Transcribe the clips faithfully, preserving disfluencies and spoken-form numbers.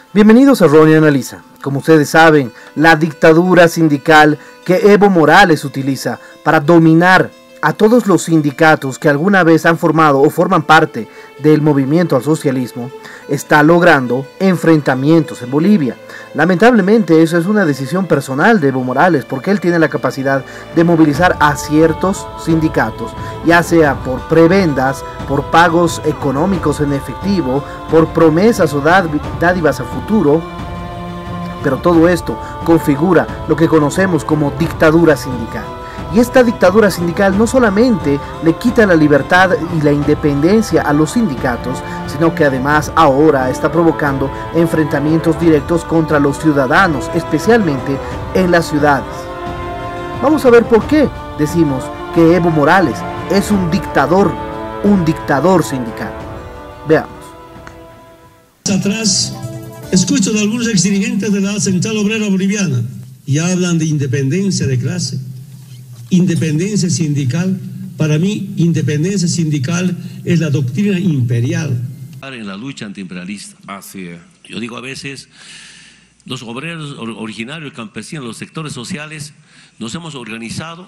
Bienvenidos a Ronnie Analiza. Como ustedes saben, la dictadura sindical que Evo Morales utiliza para dominar a todos los sindicatos que alguna vez han formado o forman parte del movimiento al socialismo, está logrando enfrentamientos en Bolivia. Lamentablemente eso es una decisión personal de Evo Morales, porque él tiene la capacidad de movilizar a ciertos sindicatos, ya sea por prebendas, por pagos económicos en efectivo, por promesas o dádivas a futuro, pero todo esto configura lo que conocemos como dictadura sindical. Y esta dictadura sindical no solamente le quita la libertad y la independencia a los sindicatos, sino que además ahora está provocando enfrentamientos directos contra los ciudadanos, especialmente en las ciudades. Vamos a ver por qué decimos que Evo Morales es un dictador, un dictador sindical. Veamos. Atrás, escucho de algunos exdirigentes de la Central Obrera Boliviana y hablan de independencia de clase. Independencia sindical, para mí, independencia sindical es la doctrina imperial. En la lucha antiimperialista. Así es. Yo digo a veces, los obreros originarios, campesinos, los sectores sociales, nos hemos organizado,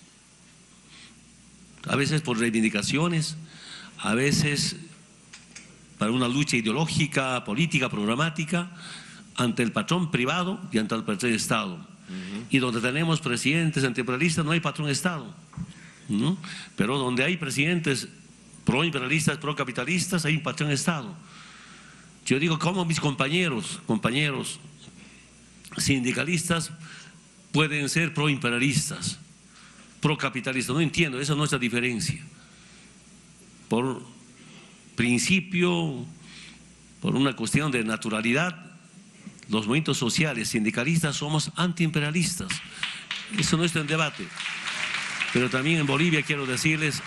a veces por reivindicaciones, a veces para una lucha ideológica, política, programática, ante el patrón privado y ante el patrón Estado. Uh-huh. Y donde tenemos presidentes antiimperialistas no hay patrón Estado, ¿no? Pero donde hay presidentes pro-imperialistas, pro-capitalistas, hay un patrón Estado. Yo digo, ¿cómo mis compañeros, compañeros sindicalistas pueden ser pro-imperialistas, pro-capitalistas? No entiendo, esa es nuestra diferencia. Por principio, por una cuestión de naturalidad, los movimientos sociales, sindicalistas, somos antiimperialistas. Eso no está en debate. Pero también en Bolivia quiero decirles,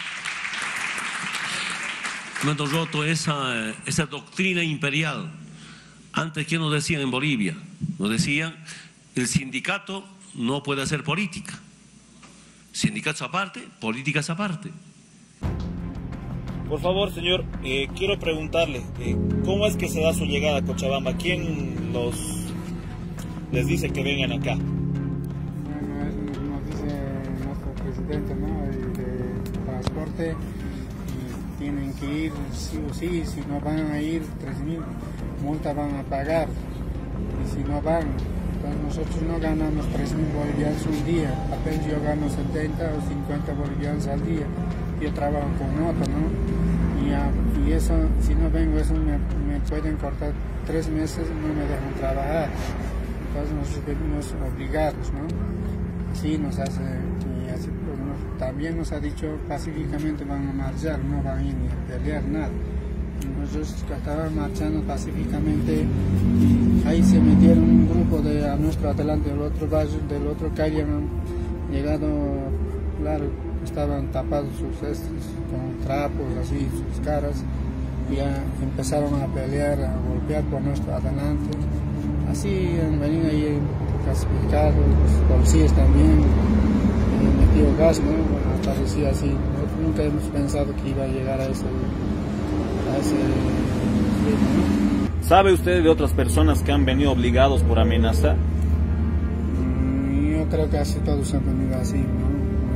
hemos roto esa, esa doctrina imperial. Antes, ¿qué nos decían en Bolivia? Nos decían, el sindicato no puede hacer política. Sindicatos aparte, políticas aparte. Por favor, señor, eh, quiero preguntarle, eh, ¿cómo es que se da su llegada a Cochabamba? ¿Quién los les dice que vengan acá? Bueno, eso nos dice nuestro presidente, ¿no? El de transporte, y tienen que ir sí o sí, si no van a ir, tres mil multa van a pagar, y si no van, entonces nosotros no ganamos tres mil bolivianos un día, apenas yo gano setenta o cincuenta bolivianos al día. Yo trabajo con moto, ¿no? Y, uh, y eso, si no vengo, eso me, me pueden cortar tres meses, no me dejan trabajar. Entonces nosotros venimos obligados, ¿no? Así nos hace, y así pues, nos, también nos ha dicho pacíficamente van a marchar, no van a ir ni a pelear, nada. Y nosotros estaban marchando pacíficamente, ahí se metieron un grupo de a nuestro adelante, del otro barrio, del otro calle, han llegado, claro, estaban tapados sus cestos con trapos, así, sus caras, y ya empezaron a pelear, a golpear por nuestro adelante. Así han venido ahí clasificados, los policías también, eh, metido gas, ¿no? Bueno, parecía así. Nosotros nunca hemos pensado que iba a llegar a ese... A ese ¿no? ¿Sabe usted de otras personas que han venido obligados por amenaza? Mm, yo creo que casi todos han venido así, ¿no?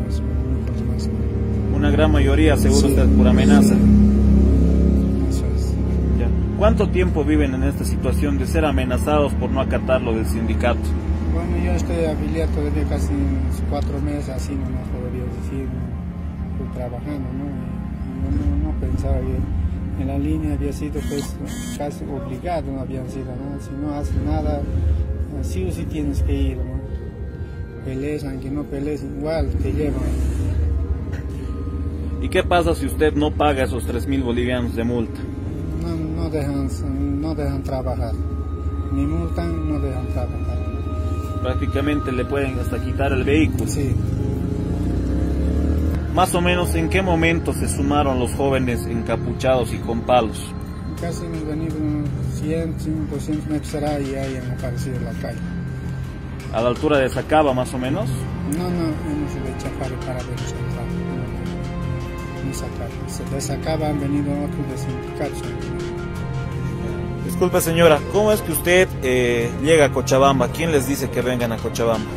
Una gran mayoría, seguro, sí, usted, por amenaza. Eso es. Ya. ¿Cuánto tiempo viven en esta situación de ser amenazados por no acatar lo del sindicato? Bueno, yo estoy afiliado todavía casi cuatro meses, así nomás podría decir, estoy trabajando, ¿no? Y yo no, no pensaba bien. En la línea había sido pues casi obligado, no habían sido, ¿no? Si no haces nada, sí o sí tienes que ir, ¿no? Pelees, aunque no pelees, igual te llevan. ¿Y qué pasa si usted no paga esos tres mil bolivianos de multa? No, no, dejan, no dejan trabajar. Ni multan, no dejan trabajar. Prácticamente le pueden hasta quitar el vehículo. Sí. Más o menos, ¿en qué momento se sumaron los jóvenes encapuchados y con palos? Casi hemos venido unos cien, doscientos metros será y ahí han aparecido en la calle. ¿A la altura de Sacaba, más o menos? No, no, hemos ido a Chapare para ver esa de Sacaba. De Sacaba han venido otros de sindicatos. Disculpe señora, ¿cómo es que usted eh, llega a Cochabamba? ¿Quién les dice que vengan a Cochabamba?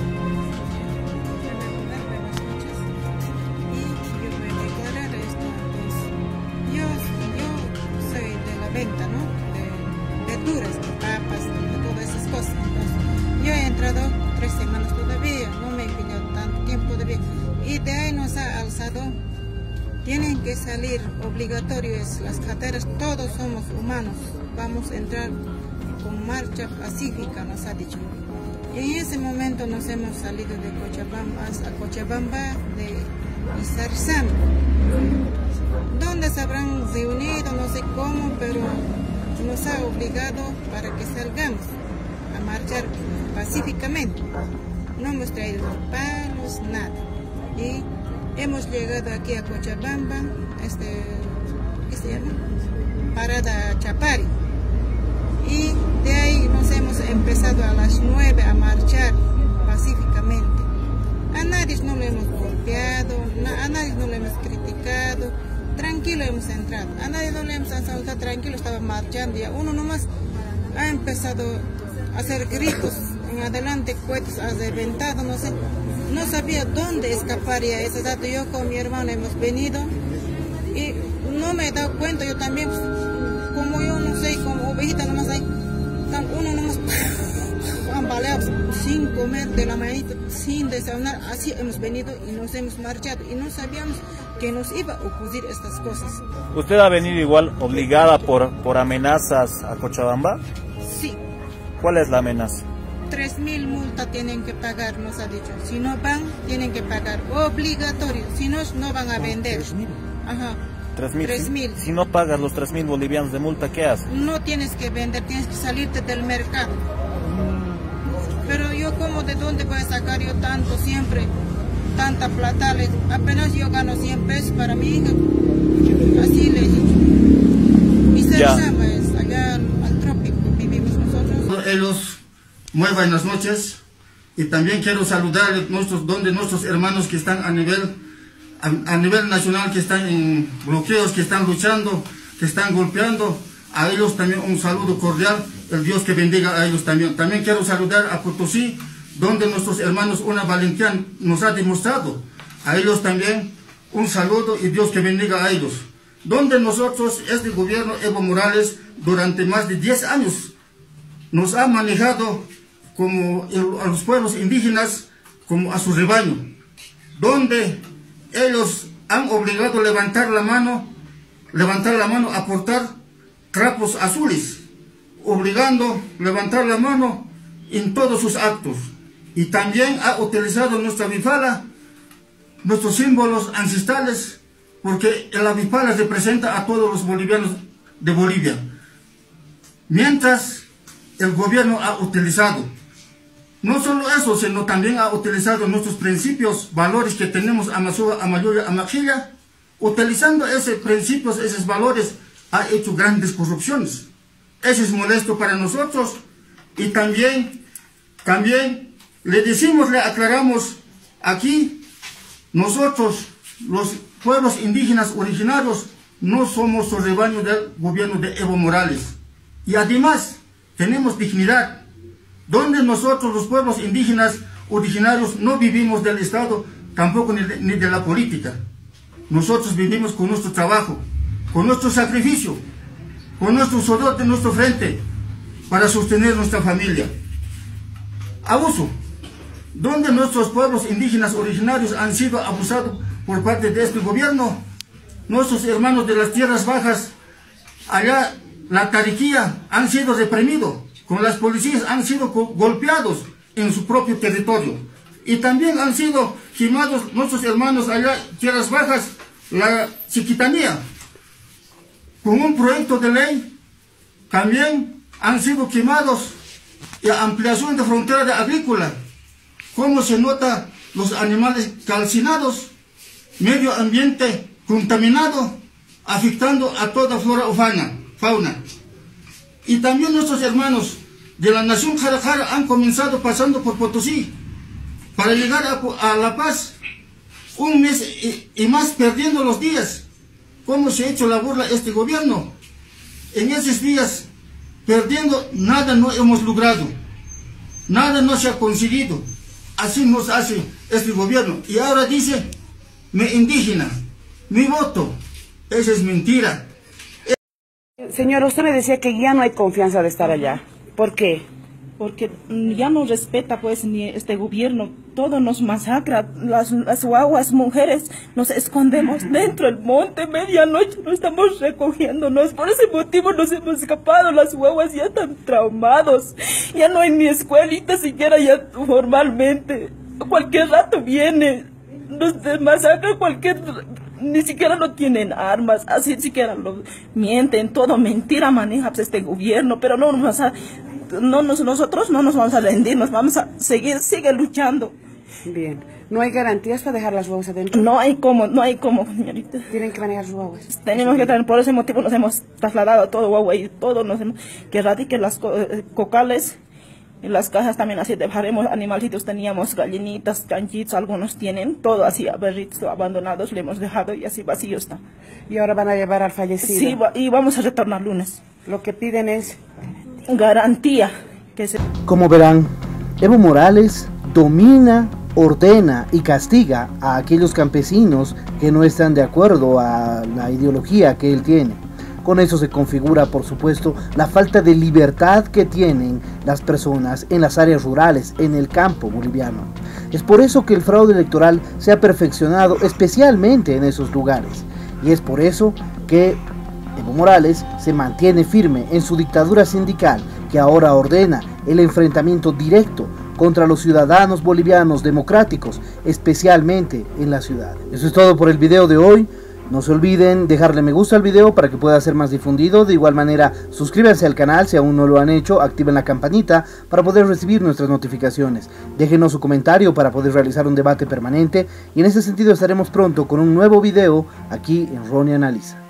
Venta, ¿no? De verduras, de papas, de todas esas cosas. Entonces, yo he entrado tres semanas todavía, no me he pillado tanto tiempo todavía. Y de ahí nos ha alzado, tienen que salir, obligatorio es las carreteras, todos somos humanos, vamos a entrar con marcha pacífica, nos ha dicho. Y en ese momento nos hemos salido de Cochabamba a Cochabamba de Izarzán, donde se habrán reunido, no sé cómo, pero nos ha obligado para que salgamos a marchar pacíficamente. No hemos traído palos, nada. Y hemos llegado aquí a Cochabamba, este, ¿qué se llama? Parada Chapari. Y de ahí nos hemos empezado a las nueve a marchar pacíficamente. A nadie no le hemos golpeado, a nadie no le hemos criticado. Tranquilo hemos entrado, a nadie no le hemos asaltado, tranquilo, estaba marchando. Ya uno nomás ha empezado a hacer gritos en adelante, cohetes ha reventado, no sé, no sabía dónde escapar ya. Ese dato yo con mi hermano hemos venido y no me he dado cuenta, yo también, pues, como yo no sé, como ovejita nomás hay, uno nomás han baleado sin comer de la manita, sin desayunar, así hemos venido y nos hemos marchado y no sabíamos que nos iba a ocurrir estas cosas. ¿Usted ha venido igual obligada por, por amenazas a Cochabamba? Sí. ¿Cuál es la amenaza? Tres mil multa tienen que pagar, nos ha dicho. Si no van, tienen que pagar. Obligatorio. Si no, no van a vender. Ajá. Tres mil. Si no pagas los tres mil bolivianos de multa, ¿qué haces? No tienes que vender, tienes que salirte del mercado. Pero yo, como de dónde voy a sacar yo tanto siempre? Tanta plata, les, apenas yo gano cien pesos para mi hija, así le he dicho. Mi Izarzán es allá al trópico, vivimos nosotros. Ellos, muy buenas noches, y también quiero saludar a nuestros, donde nuestros hermanos que están a nivel, a, a nivel nacional, que están en bloqueos, que están luchando, que están golpeando, a ellos también un saludo cordial, el Dios que bendiga a ellos también. También quiero saludar a Potosí, donde nuestros hermanos una valentía nos ha demostrado. A ellos también un saludo y Dios que bendiga a ellos. Donde nosotros, este gobierno Evo Morales, durante más de diez años, nos ha manejado como el, a los pueblos indígenas, como a su rebaño. Donde ellos han obligado a levantar la mano, levantar la mano a portar trapos azules, obligando a levantar la mano en todos sus actos. Y también ha utilizado nuestra bifala, nuestros símbolos ancestrales, porque la bifala representa a todos los bolivianos de Bolivia. Mientras el gobierno ha utilizado, no solo eso, sino también ha utilizado nuestros principios, valores que tenemos a Masúa, a Mayuya, a Maxilla. Utilizando esos principios, esos valores, ha hecho grandes corrupciones. Eso es molesto para nosotros. Y también, también le decimos, le aclaramos aquí, nosotros, los pueblos indígenas originarios, no somos el rebaño del gobierno de Evo Morales. Y además, tenemos dignidad, donde nosotros, los pueblos indígenas originarios, no vivimos del Estado, tampoco ni de, ni de la política. Nosotros vivimos con nuestro trabajo, con nuestro sacrificio, con nuestro sudor de nuestro frente, para sostener nuestra familia. Abuso, donde nuestros pueblos indígenas originarios han sido abusados por parte de este gobierno. Nuestros hermanos de las tierras bajas, allá la Tariquía, han sido reprimidos, con las policías han sido golpeados en su propio territorio. Y también han sido quemados nuestros hermanos allá, tierras bajas, la Chiquitanía. Con un proyecto de ley, también han sido quemados la ampliación de frontera agrícola. Cómo se nota los animales calcinados, medio ambiente contaminado, afectando a toda flora o fauna. fauna. Y también nuestros hermanos de la nación Jara Jara han comenzado pasando por Potosí para llegar a, a La Paz, un mes y, y más perdiendo los días. ¿Cómo se ha hecho la burla este gobierno? En esos días perdiendo, nada no hemos logrado, nada no se ha conseguido. Así nos hace este gobierno. Y ahora dice, mi indígena, mi voto. Esa es mentira. Señora, usted me decía que ya no hay confianza de estar allá. ¿Por qué? Porque ya no respeta pues ni este gobierno, todo nos masacra, las, las guaguas, mujeres, nos escondemos dentro del monte, medianoche no estamos recogiéndonos, por ese motivo nos hemos escapado, las guaguas ya están traumados, ya no hay ni escuelita siquiera ya formalmente, cualquier rato viene, nos masacra cualquier, ni siquiera no tienen armas, así siquiera lo mienten, todo mentira maneja pues, este gobierno, pero no nos a, no nos, nosotros no nos vamos a rendir, nos vamos a seguir, sigue luchando. Bien, ¿no hay garantías para dejar las guaguas adentro? No hay cómo, no hay cómo, señorita. Tienen que manejar sus guaguas. Tenemos que tener, por ese motivo nos hemos trasladado a todo guagua y todo, nos hemos, que radiquen las co cocales, en las casas también así dejaremos animalitos, teníamos gallinitas, chanchitos, algunos tienen, todo así, berritos abandonados le hemos dejado y así vacío está. ¿Y ahora van a llevar al fallecido? Sí, y vamos a retornar lunes. Lo que piden es garantía. Que se... Como verán, Evo Morales domina, ordena y castiga a aquellos campesinos que no están de acuerdo a la ideología que él tiene. Con eso se configura, por supuesto, la falta de libertad que tienen las personas en las áreas rurales, en el campo boliviano. Es por eso que el fraude electoral se ha perfeccionado especialmente en esos lugares. Y es por eso que Evo Morales se mantiene firme en su dictadura sindical, que ahora ordena el enfrentamiento directo contra los ciudadanos bolivianos democráticos, especialmente en la ciudad. Eso es todo por el video de hoy. No se olviden dejarle me gusta al video para que pueda ser más difundido. De igual manera, suscríbanse al canal si aún no lo han hecho, activen la campanita para poder recibir nuestras notificaciones. Déjenos su comentario para poder realizar un debate permanente y en ese sentido estaremos pronto con un nuevo video aquí en Ronnie Analiza.